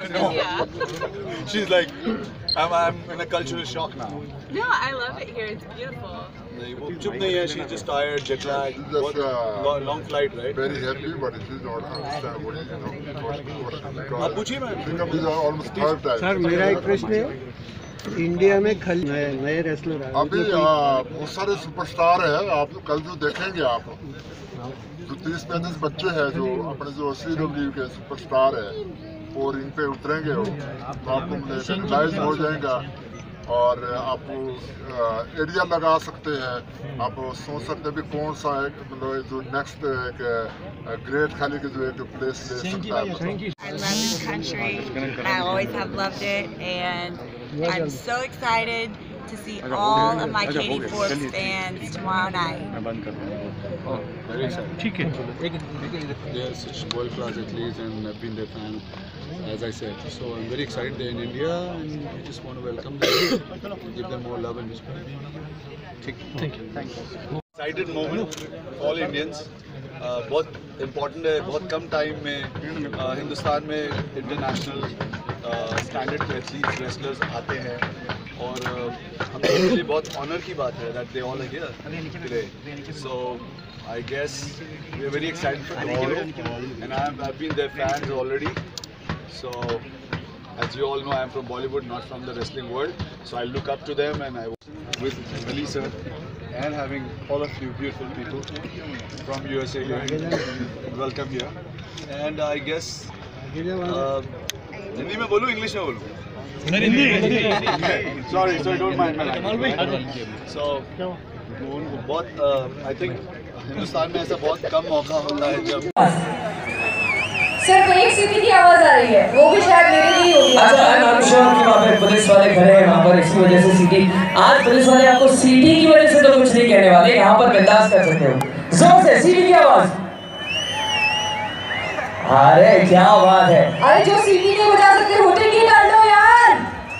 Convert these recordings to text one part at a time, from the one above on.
No. She's like, I'm in a cultural shock now. No, I love it here. It's beautiful. वो चुप नहीं है. She's just tired, jet lag. Long flight, right? Very happy, but it is not understand what is, आप पूछिए ma'am. These are almost third time. Sir मेरा एक प्रश्न है, इंडिया में खल नए रेसलर आए अभी बहुत सारे सुपरस्टार है. आप कल जो देखेंगे आप जो 30-35 बच्चे हैं जो अपने जो CWE के सुपरस्टार है वो रिंग पे उतरेंगे तो आपको रियलाइज हो जाएगा और आप एरिया लगा सकते हैं. आप सोच सकते हैं भी कौन सा एक मतलब जो नेक्स्ट एक ग्रेट खाली की जो एक प्लेस ले सकता है. I love this country. I always have loved it, and I'm so excited to see all of my Katie Forbes fans tomorrow night. Very excited. ठीक है. They are such world-class athletes and I've been their fan, as I said. So I'm very excited they're in India and we just want to welcome them, give them more love and respect. Thank you. Excited moment for all Indians. बहुत important है. बहुत कम time में हिंदुस्तान में international standard के athletes wrestlers आते हैं और हमारे लिए बहुत ऑनर की बात है that they all are here today. So I guess we are very excited for tomorrow and I've been their fans already. So as you all know, I am from Bollywood, not from the wrestling world. So I look up to them and I with Khali sir and having all of you beautiful people from USA here. Welcome here. And I guess Hindi में बोलूँ English में बोलूँ? Sorry, don't mind my language. So बहुत I think Hindustan में ऐसा बहुत कम मौका होता है जब सिर्फ एक सीटी की आवाज आ रही है, वो भी शायद मेरे लिए होगी. अच्छा, आई एम श्योर कि वहाँ पे पुलिस वाले खड़े हैं वहाँ पर इसी वजह से सीटी. आज पुलिस वाले आपको सीटी की वजह से तो कुछ नहीं कहने वाले, यहाँ पर बिंदास कर सकते हो. जोर से सीटी की आवाज. अरे क्या बात है. अरे जो सीटी नहीं बजा सकते हुटिंग की कर लो यार.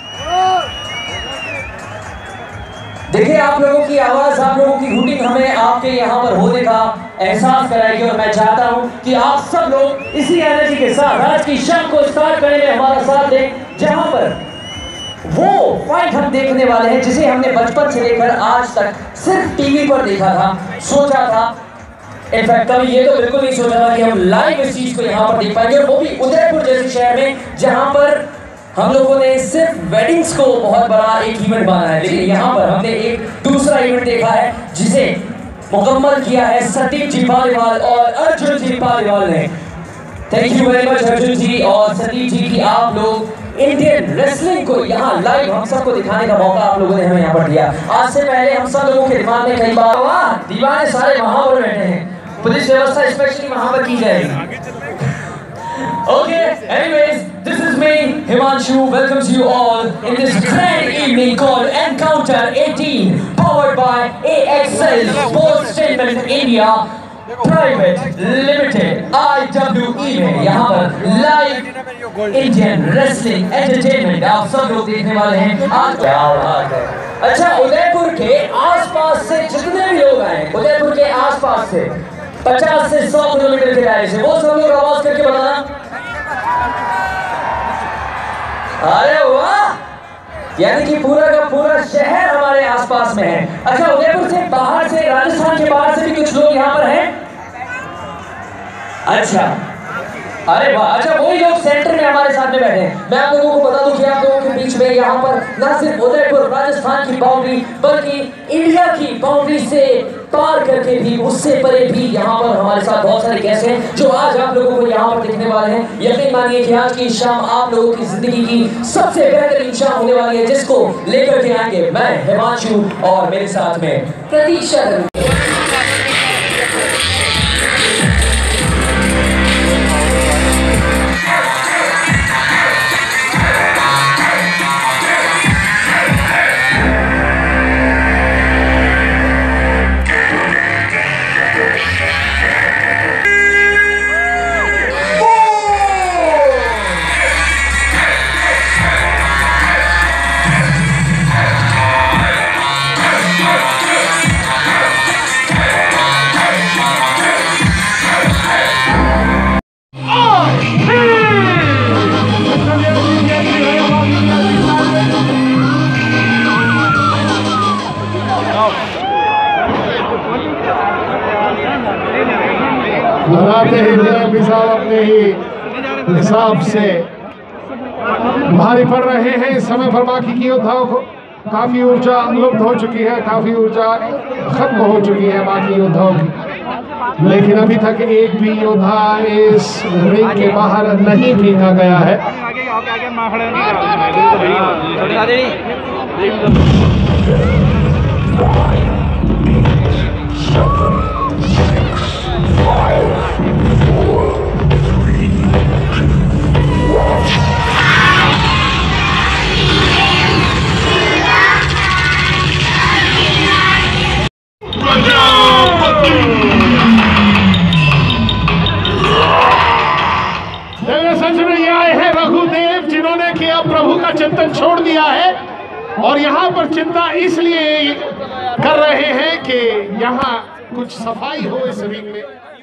देखिए आप लोगों की आवाज, आप लोगों की हुटिंग हमें आपके यहाँ पर होने का एहसास कराएगी और मैं चाहता हूँ कि आप सब लोग इसी एनर्जी के साथ आज की शाम को स्टार्ट करने में हमारा साथ दें, जहाँ पर वो फाइट हम देखने वाले हैं जिसे हमने बचपन से लेकर आज तक सिर्फ टीवी पर देखा था, सोचा था. इनफैक्ट कभी ये तो बिल्कुल नहीं सोचा था कि हम लाइव इस चीज को यहाँ पर देख पाएंगे और वो भी उदयपुर जैसे शहर में जहाँ पर हम लोगों ने सिर्फ वेडिंग्स को बहुत बड़ा एक इवेंट माना है. लेकिन यहाँ पर हमने एक दूसरा इवेंट देखा है जिसे मुकम्मल किया है सतीश जी पालीवाल और अर्जुन जी पालीवाल ने. Thank you very much Arjun ji और सतीश जी की आप लोग इंडियन रेसलिंग को यहाँ लाइव हम सबको दिखाने का मौका आप लोगों ने हमें यहाँ पर दिया. आज से पहले हम सब लोगों के दिमाग में कई बार वाह दीवाने सारे वहाँ पर बैठे हैं, पुलिस व्यवस्था स्पेशली वहाँ पर की जाएगी. Okay, anyways, this is me, Himanshu, welcomes you all in this grand evening called Encounter 18, powered by AXL Sports Statement India Private Limited, IWE में यहाँ पर live Indian Wrestling Entertainment आप सब लोग देखने वाले हैं. आज क्या बात है. अच्छा, उदयपुर के आसपास से जितने भी लोग आए, उदयपुर के आसपास से 50 से 100 किलोमीटर के दायरे से, वो सब लोग आवाज करके बताना. अरे वाह, यानी कि पूरा का पूरा शहर हमारे आसपास में है. अच्छा, उदयपुर से बाहर से, राजस्थान के बाहर से भी कुछ लोग यहाँ पर हैं. अच्छा, अरे वाह. अच्छा, वही लोग सेंटर में हमारे साथ में बैठे हैं. मैं आप लोगों को बता दूं कि आप लोगों के बीच में यहाँ पर न सिर्फ उदयपुर राजस्थान की बाउंड्री बल्कि इंडिया की बाउंड्री से पार करके भी, उससे परे भी यहाँ पर हमारे साथ बहुत सारे गेस्ट हैं जो आज आप लोगों को यहाँ पर देखने वाले हैं. यकीन मानिए कि आज की शाम आप लोगों की जिंदगी की सबसे बेहतरीन शाम होने वाली है, जिसको लेकर के आएंगे मैं हिमांशु और मेरे साथ में प्रतीक्षा. लगाते ही भी साहब अपने ही हिसाब से भारी पड़ रहे हैं। इस समय पर बाकी की योद्धाओं को काफी ऊर्जा लुप्त हो चुकी है, काफी ऊर्जा खत्म हो चुकी है बाकी योद्धाओं की, लेकिन अभी तक एक भी योद्धा इस रिंग के बाहर नहीं फेंका गया है। जिन्होंने कि अब प्रभु का चिंतन छोड़ दिया है और यहाँ पर चिंता इसलिए कर रहे हैं कि यहाँ कुछ सफाई हो इस रिंग में।